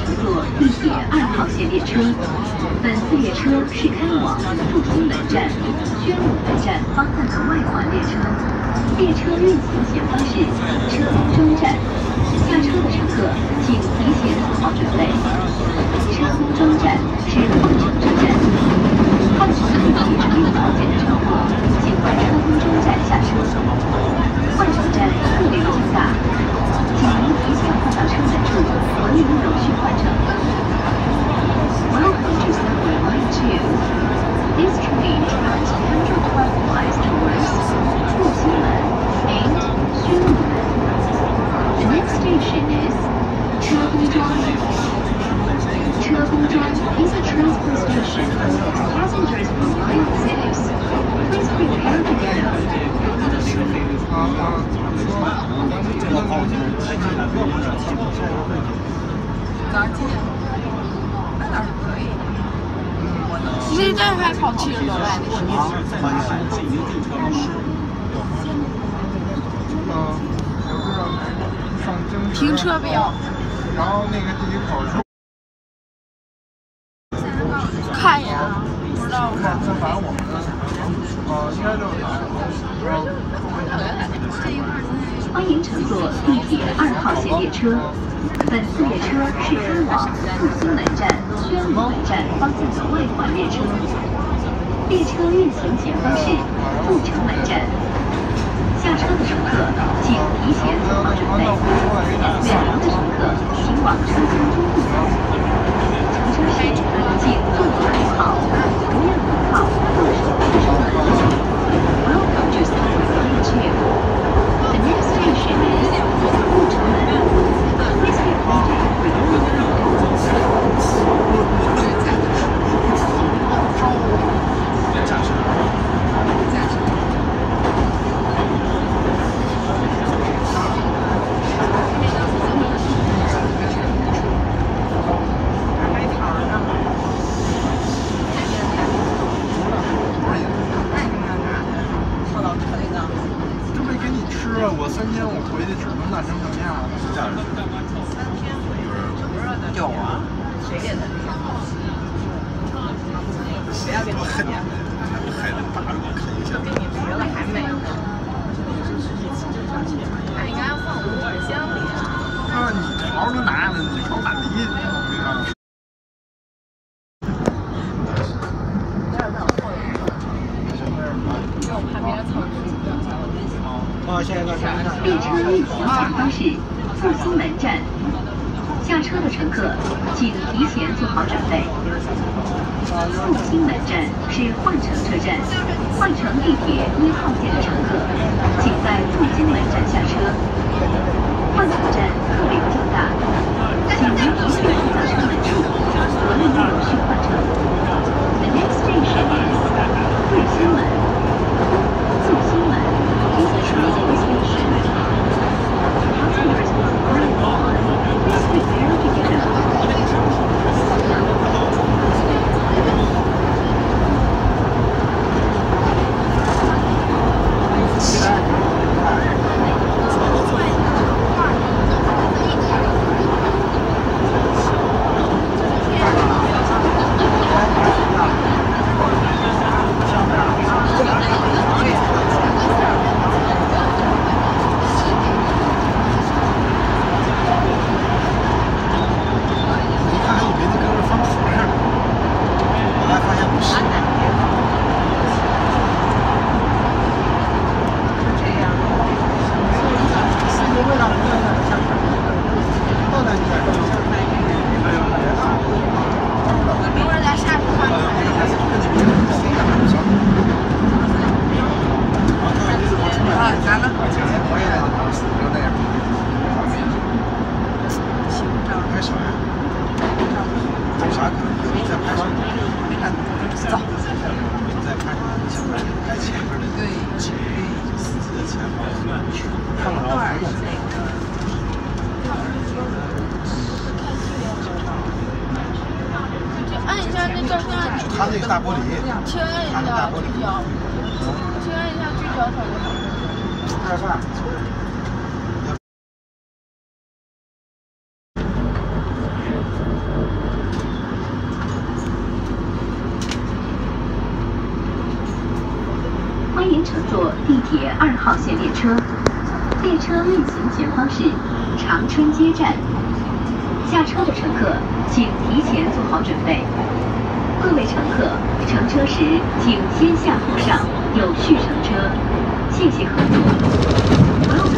乘坐地铁2号线列车。本次列车是开往复兴门站、宣武门站方向的外环列车。列车运行前方是车公庄站，下车的乘客请提前做好准备。车公庄站是换乘车站，换乘地铁6号线的乘客请在车公庄站下车。换乘站客流较大，请您提前换到车门处，合理有序换乘。Welcome to Subway Line 2. This train runs counterclockwise towards Fuxingmen and Xuanmen. The next station is Chegongzhuang. Chegongzhuang is a transport station for passengers from Line 6. Please prepare to get out. 早上几点？那倒是可以。其实这还跑70多来的。停车表。 然后那个第一口是。 看呀，不知道。 看，反正我们应该就是欢迎乘坐地铁2号线列车。本次列车是开往复兴门站、宣武门站方向的外环列车。列车运行前方是阜成门站。下车的乘客请提前做好准备。远离的乘客请往车厢中部走。乘车时请坐坐扶好，不要倚靠或手扶车门。Welcome to Subway Line 2. The next station is 阜成门。Please get ready for your return. 我3天我回去只能烂成什么样？有啊，谁给的？谁要给你看见？还能打着我看一下。给你学了还美呢。那你应该要放我耳箱里啊。啊，你朝着拿着，你朝哪里？ 列车运行前方是复兴门站，下车的乘客请提前做好准备。复兴门站是换乘车站，换乘地铁1号线的乘客请在复兴门站下车。换乘站客流较大，请您提前换到车门处，合理有序换乘。The next station is 复兴门。复兴门 is a transport station. Passengers from Line 1, please prepare to get out. 它那个大玻璃， 轻按一下聚焦，轻按一下聚焦它就好。害怕。 列车运行前方是长春街站。下车的乘客请提前做好准备。各位乘客，乘车时请先下后上，有序乘车。谢谢合作。不用